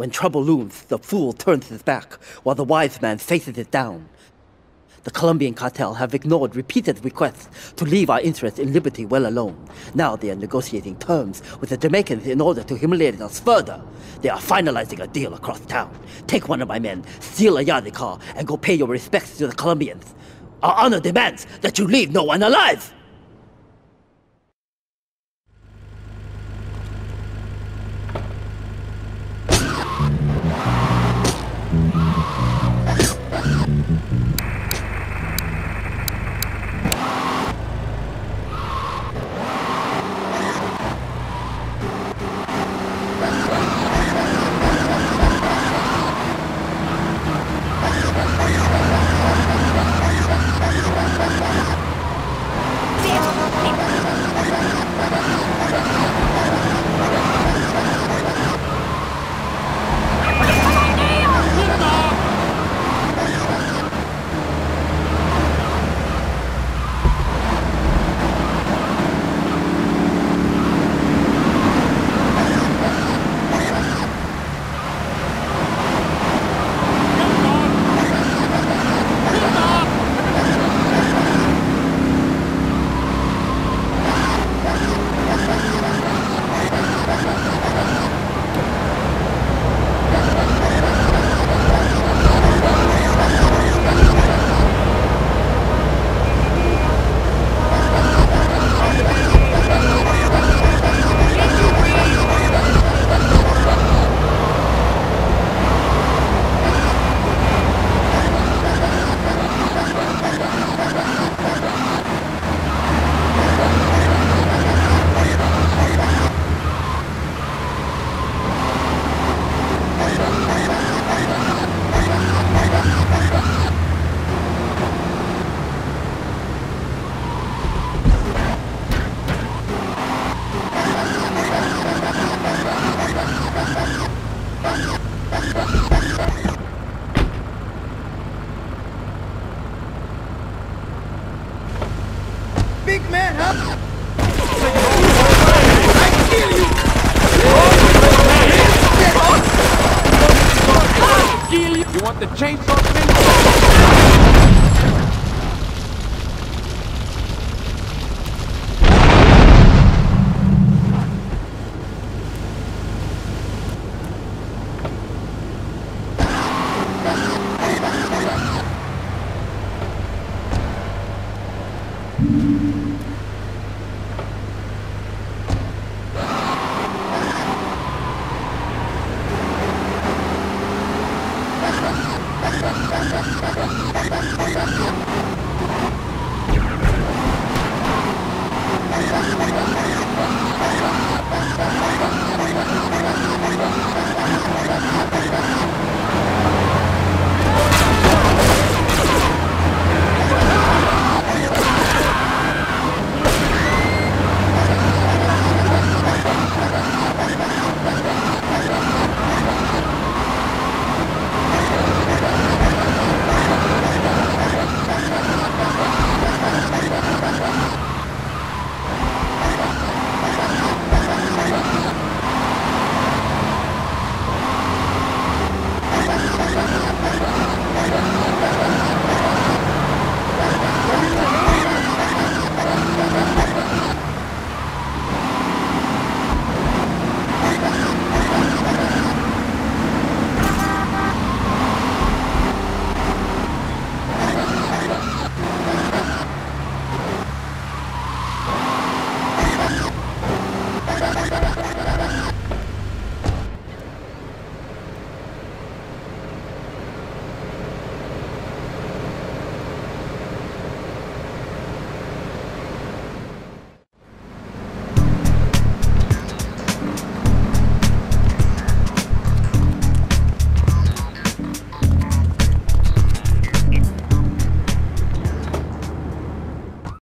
When trouble looms, the fool turns his back, while the wise man faces it down. The Colombian cartel have ignored repeated requests to leave our interests in liberty well alone. Now they are negotiating terms with the Jamaicans in order to humiliate us further. They are finalizing a deal across town. Take one of my men, steal a Yardley car, and go pay your respects to the Colombians. Our honor demands that you leave no one alive! Big man, huh? I kill you! You want the chainsaw thing?